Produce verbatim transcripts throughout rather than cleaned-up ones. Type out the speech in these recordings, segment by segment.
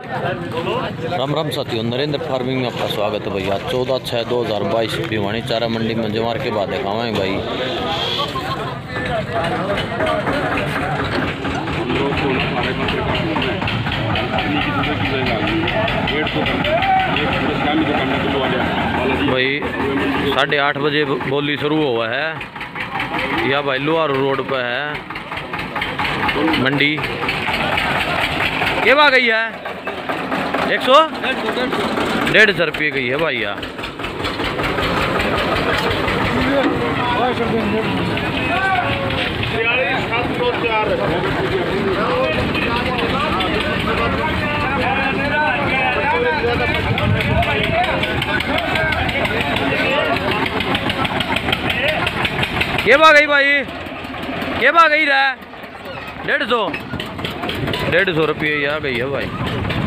राम राम साथियों, नरेंद्र फार्मिंग में आपका स्वागत है भैया। चौदह छः दो हज़ार बाईस भिवानी चारा मंडी में जमार के बाद दिखावाएँ भाई। भाई साढ़े आठ बजे बोली शुरू हुआ है। यह भाई लोहार रोड पर है मंडी। क्या भाव गई है? एक सौ डेढ़ सौ रुपये गई है भाई यार। ये भाव गई भाई, ये भाव गई रहा डेढ़ सौ डेढ़ सौ रुपये यहाँ गई है भाई।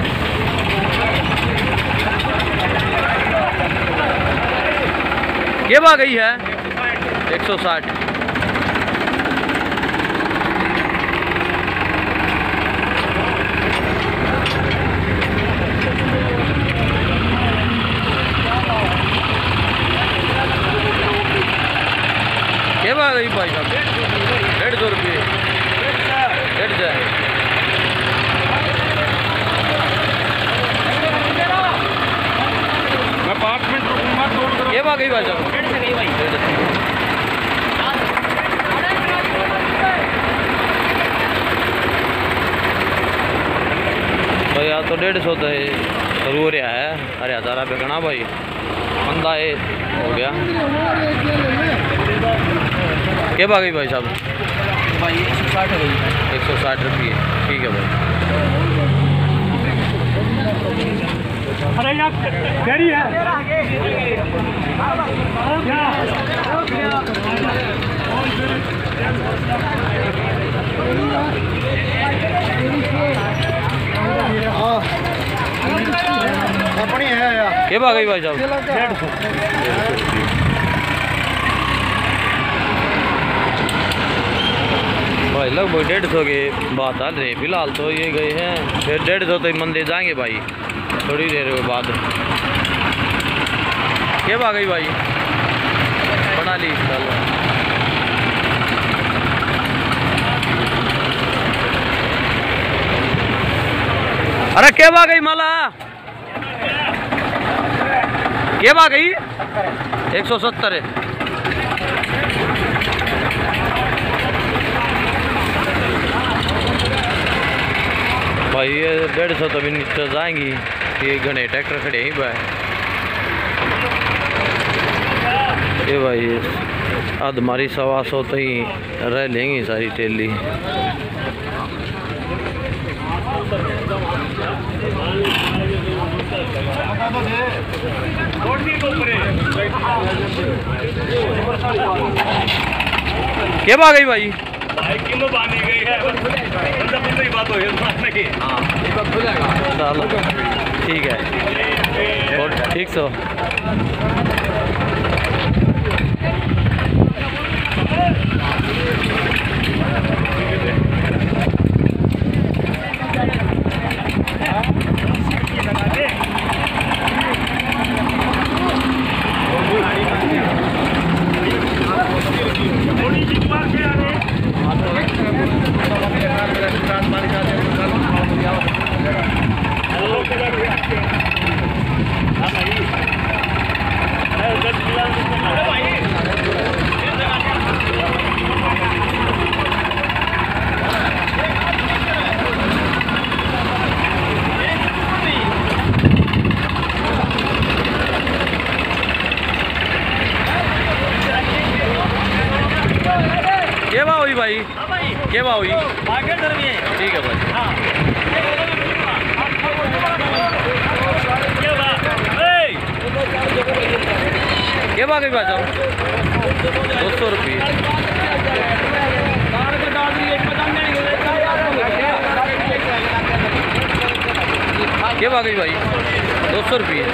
ये भाव गई है एक सौ साठ। ये भाव गई भाई साहब डेढ़ सौ रुपये डेढ़ सौ। मैं पाँच मिनट रुकूंगा। ये भाव गई भाई साहब तो यार तो डेढ़ सौ तो शुरू हो रहा है। अरे हज़ारा पे गणा भाई मंदा है हो गया। क्या भाव गई भाई साहब? भाई एक सौ साठ है। एक सौ साठ रुपये ठीक है भाई। अरे यार गरी है अपनी है यार। क्या भाव गई भाई साहब? भाई लगभग डेढ़ सौ के बात आ रही फिलहाल तो ये गए हैं। फिर डेढ़ सौ तो मंदिर जाएंगे भाई थोड़ी देर के बाद। क्या भाव गई भाई? बना ली अरे क्या भाव गई माला? क्या भाव गई? एक सौ सत्तर है भाई। ये डेढ़ सौ तो भी नीचे जाएंगी। ये घने ट्रैक्टर खड़े यहीं पर। ये भाई आधमारी सवा सौ तो ही रह लेंगी सारी टेली। क्या भाव गई भाई? किलो बांधी गई है। बात हो गई। चलो ठीक है और ठीक सो। क्या भाव हुई भाई? क्या भाव हुई? ठीक है भाई। क्या भाव गई भाई साहब? दो सौ रुपये। क्या भाव गई भाई? दो सौ रुपये।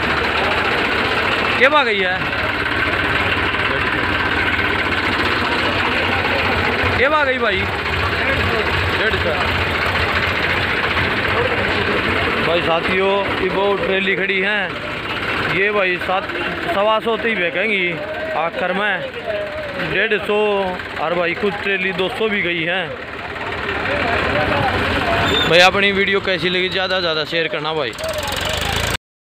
क्या भाव गई है? के भाग गई भाई? डेढ़ सौ भाई साथियों, ये वो ट्रेली खड़ी है, ये भाई सात सवा सौ ही बेचेंगी आखिर में, डेढ़ सौ और भाई कुछ ट्रेली दो सौ भी गई है। भाई अपनी वीडियो कैसी लगी ज़्यादा से ज़्यादा शेयर करना भाई।